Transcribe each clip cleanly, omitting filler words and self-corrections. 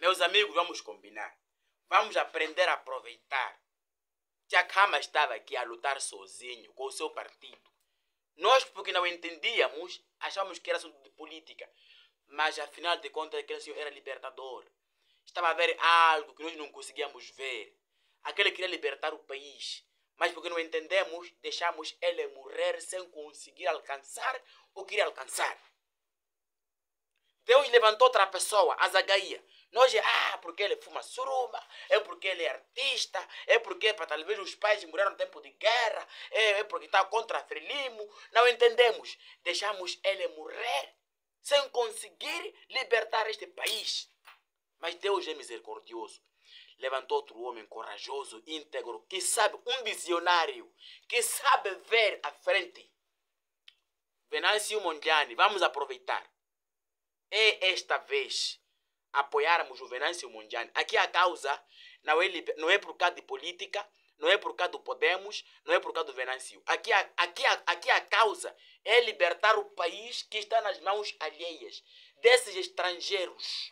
Meus amigos, vamos combinar. Vamos aprender a aproveitar. Chakama estava aqui a lutar sozinho, com o seu partido. Nós, porque não entendíamos, achávamos que era assunto de política. Mas, afinal de contas, aquele senhor era libertador. Estava a ver algo que nós não conseguíamos ver. Aquele queria libertar o país. Mas porque não entendemos, deixamos ele morrer sem conseguir alcançar o que queria alcançar. Deus levantou outra pessoa, Azagaia. Nós, porque ele fuma suruma, é porque ele é artista, é porque talvez os pais morreram no tempo de guerra, é porque está contra a Frelimo. Não entendemos. Deixamos ele morrer sem conseguir libertar este país. Mas Deus é misericordioso. Levantou outro homem corajoso, íntegro, que sabe, um visionário, que sabe ver à frente. Venâncio Mondlane, vamos aproveitar. É esta vez apoiarmos o Venâncio Mondlane. Aqui a causa não é por causa de política, não é por causa do Podemos, não é por causa do Venâncio. Aqui a causa é libertar o país que está nas mãos alheias, desses estrangeiros,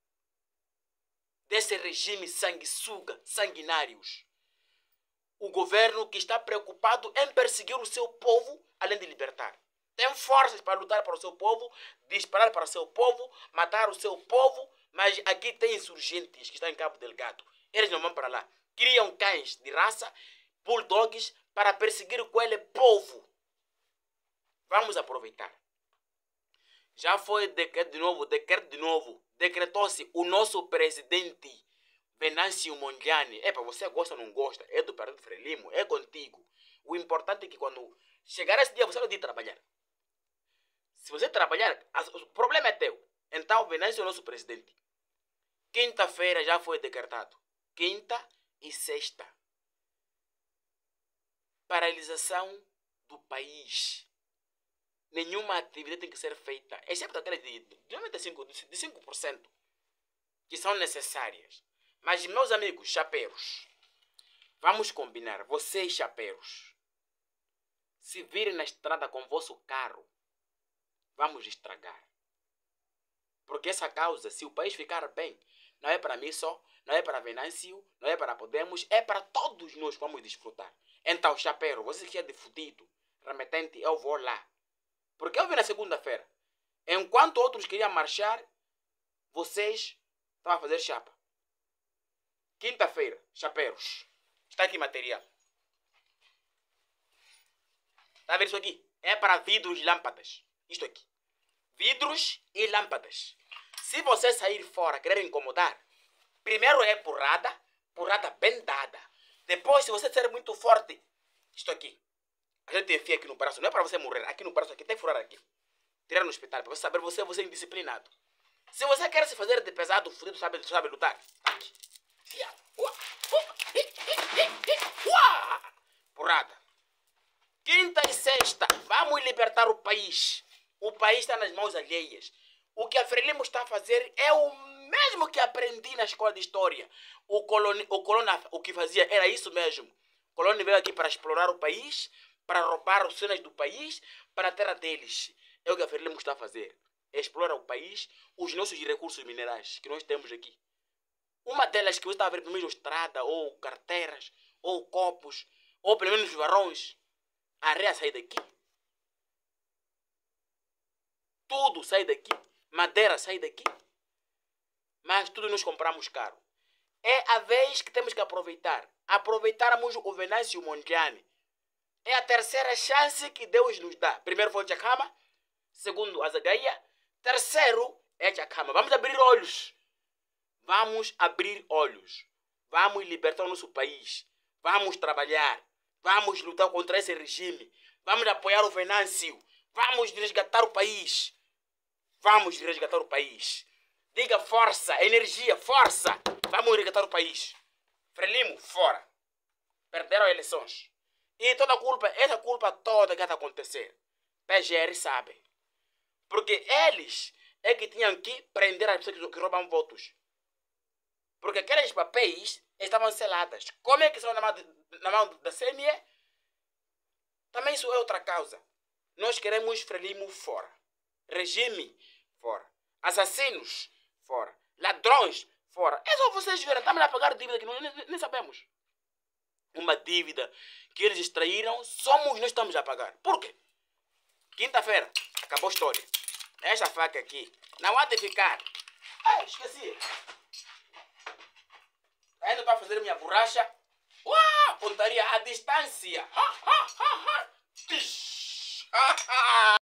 desse regime sanguessuga, sanguinários. O governo que está preocupado em perseguir o seu povo, além de libertar. Tem forças para lutar para o seu povo, disparar para o seu povo, matar o seu povo, mas aqui tem insurgentes que estão em Cabo Delgado. Eles não vão para lá. Criam cães de raça, bulldogs, para perseguir aquele povo. Vamos aproveitar. Já foi decreto de novo. Decretou-se o nosso presidente, Venâncio Mondlane. Para você gosta ou não gosta, é do Partido Frelimo, é contigo. O importante é que quando chegar esse dia, você vai ter que trabalhar. Se você trabalhar, o problema é teu. Então, Venâncio é o nosso presidente. Quinta-feira já foi decretado. Quinta e sexta. Paralisação do país. Nenhuma atividade tem que ser feita, exceto aquelas de 5%, que são necessárias. Mas, meus amigos chapeiros, vamos combinar. Vocês, chapeiros, se virem na estrada com o vosso carro, vamos estragar. Porque essa causa, se o país ficar bem, não é para mim só, não é para Venâncio, não é para Podemos, é para todos nós que vamos desfrutar. Então, chapeiro, você que é de fudido, remetente, eu vou lá. Porque eu vi na segunda-feira, enquanto outros queriam marchar, vocês estavam a fazer chapa. Quinta-feira, chapeiros, está aqui material. Está vendo isso aqui? É para vidros e lâmpadas. Isto aqui. Vidros e lâmpadas. Se você sair fora querer incomodar, primeiro é porrada bem dada. Depois, se você ser muito forte, isto aqui, a gente enfia aqui no braço. Não é para você morrer. Aqui no braço, aqui tem que furar aqui. Tirar no hospital, para você saber você é indisciplinado. Se você quer se fazer de pesado, fudido, sabe lutar. Aqui. Porrada. Quinta e sexta, vamos libertar o país. O país está nas mãos alheias. O que a Frelimo está a fazer é o mesmo que aprendi na escola de história. O que fazia era isso mesmo. O colônia veio aqui para explorar o país, para roubar os cenas do país, para a terra deles. É o que a Frelimo está a fazer. Explora o país, os nossos recursos minerais que nós temos aqui. Uma delas que você está a ver, pelo menos estrada, ou carteiras, ou copos, ou pelo menos varões. A areia sai daqui. Tudo sai daqui. Madeira sai daqui. Mas tudo nós compramos caro. É a vez que temos que aproveitar. Aproveitarmos o Venâncio Mondlane. É a terceira chance que Deus nos dá. Primeiro foi o Chakama. Segundo, Azagaia. Terceiro é Chakama. Vamos abrir olhos. Vamos abrir olhos. Vamos libertar o nosso país. Vamos trabalhar. Vamos lutar contra esse regime. Vamos apoiar o Venâncio. Vamos resgatar o país. Vamos resgatar o país. Diga força, energia, força. Vamos resgatar o país. Frelimo, fora. Perderam as eleições. E toda a culpa, essa culpa toda que está a acontecer, PGR sabe. Porque eles é que tinham que prender as pessoas que roubam votos. Porque aqueles papéis estavam seladas. Como é que são na mão da CNE? Também isso é outra causa. Nós queremos Frelimo fora. Regime fora. Assassinos fora. Ladrões Fora. É só vocês verem. Estamos a pagar dívida que nem sabemos. Uma dívida que eles extraíram, somos nós estamos a pagar. Por quê? Quinta-feira. Acabou a história. Esta faca aqui. Não há de ficar. Ai, esqueci. Tá indo para fazer minha borracha. Pontaria à distância.